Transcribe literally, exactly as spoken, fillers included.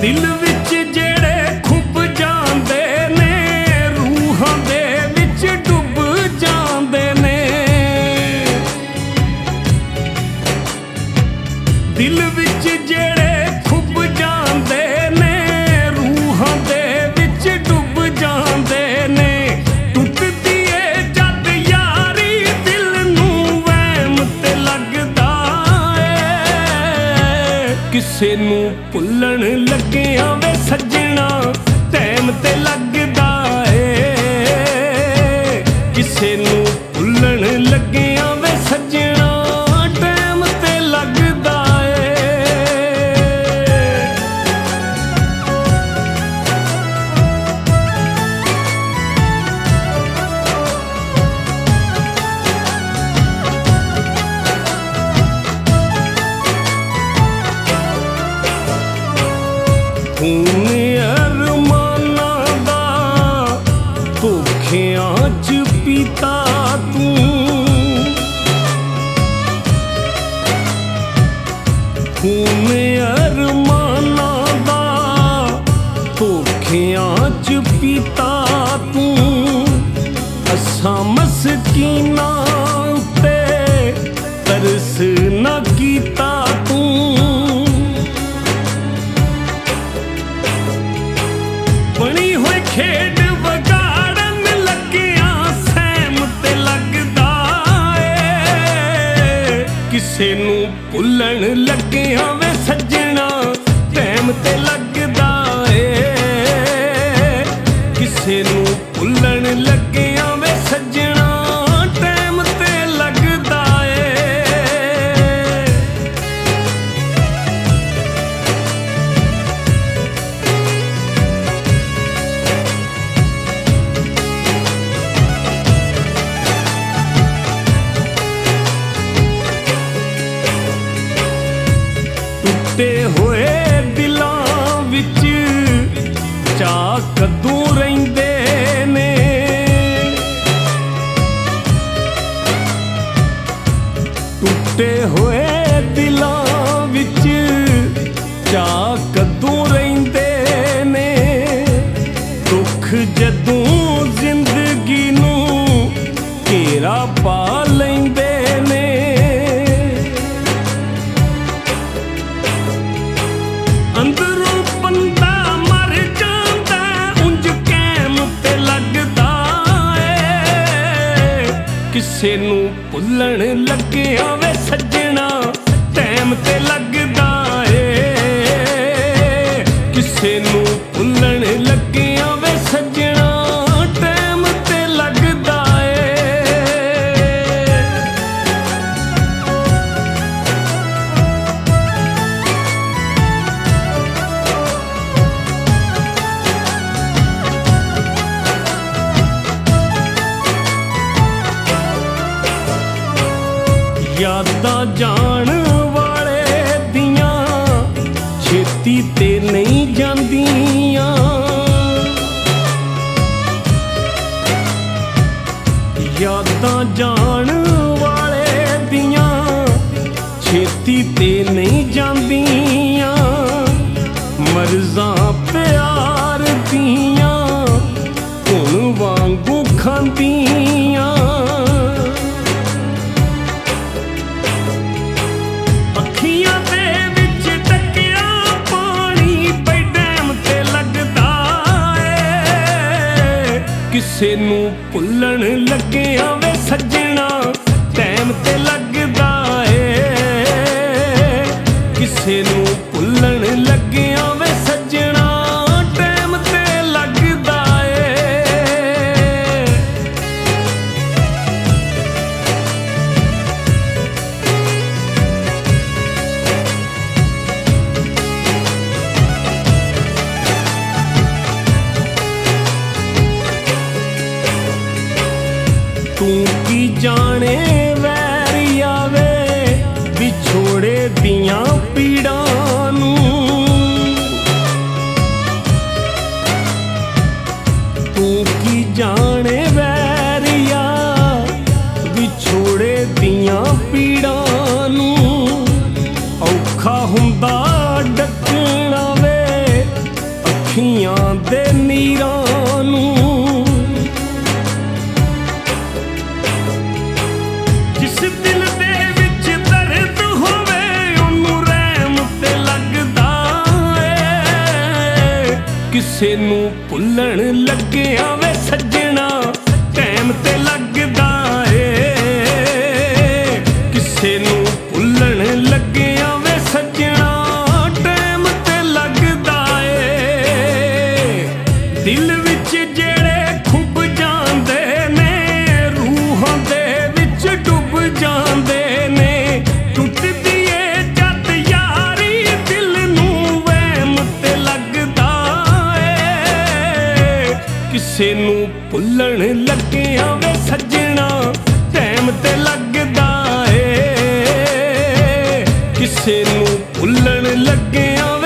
दिल विच जेड़े खुब जांदे ने रूहां दे विच डुब जांदे ने। दिल विच जेड़े खुब जांदे ने रूहां दे विच डुब जांदे ने। टुटदी ए जद यारी दिल नूं वहम ते लगदा ए। किसे नूं भुल्लण लग्गियां वे सज्जणा टैम ते लगदा ए। किसे नूं भुल्लण लग्गियां वे सज्जणा टैम ते लगदा खून अरमाना दा धोखियां च पीता तू। खून अरमाना दा धोखियां च पीता तू। असां मस्कीना उत्ते तरस ना कीता तू। बनी हुई खेड वगाड़न लगियां सैम ते लगदा ए। किसे नूं भुल्लण लगियां वे सज्जणा टैम ते लगदा ए। किसे नूं भुल्लण लगियां वे सज्जणा टैम ते लगदा ए। टुटे होए दिलां विच चा कदों रहिंदे ने। टुटे होए दिलां विच चा कदों रहिंदे ने। दुख जदों जिंदगी नूं घेरा पा लैंदे ने। अंदरों बंदा मर जांदा उंज कैम ते लगदा ए। किसे नूं भुल्लण लगियां वे सज्जणा टैम ते लगदा ए। किसे नूं भुल्लण लगियां वे सज्जणा टैम ते लगदा ए। यादां जान वाले दियां छेती ते नहीं जांदियां। यादां जान वाले दियां छेती ते नहीं जांदियां। मर्ज़ां प्यार दियां हुण वांगू खांदियां। अखियां दे विच टकिया पानी पई डैम ते लगदा ए। किसे नूं भुल्लण लगियां वे सज्जणा टैम ते लगदा ए। किसे नूं भुल्लण लगियां वे सज्जणा टैम ते लगदा ए। तू की जाने वैरिया वे विछोड़े दियां पीड़ां नूं। तू की जाने वैरिया विछोड़े दियां पीड़ां नूं। औखा हुंदा डकना वे ਕਿਸੇ ਨੂੰ ਭੁੱਲਣ ਲੱਗਿਆ ਵੇ ਸੱਜਣਾ ਟਾਈਮ ਤੇ ਲੱਗਦਾ ਏ, ਕਿਸੇ ਨੂੰ ਭੁੱਲਣ ਲੱਗਿਆ ਵੇ ਸੱਜਣਾ ਟਾਈਮ ਤੇ ਲੱਗਦਾ ਏ। ਦਿਲ ਵਿੱਚ ਜਿਹੜੇ ਖੁੱਭ ਜਾਂਦੇ ਨੇ ਰੂਹਾਂ ਦੇ ਵਿੱਚ ਡੁੱਬ ਜਾਂਦੇ ਨੇ, ਟੁੱਟਦੀ ਏ ਜਦ ਯਾਰੀ ਦਿਲ ਨੂੰ ਵਹਿਮ ਤੇ ਲੱਗਦਾ ਏ। ਕਿਸੇ ਨੂੰ ਭੁੱਲਣ ਲੱਗਿਆ ਵੇ ਸੱਜਣਾ ਟਾਈਮ ਤੇ ਲੱਗਦਾ ਏ, ਕਿਸੇ ਨੂੰ ਭੁੱਲਣ ਲੱਗਿਆ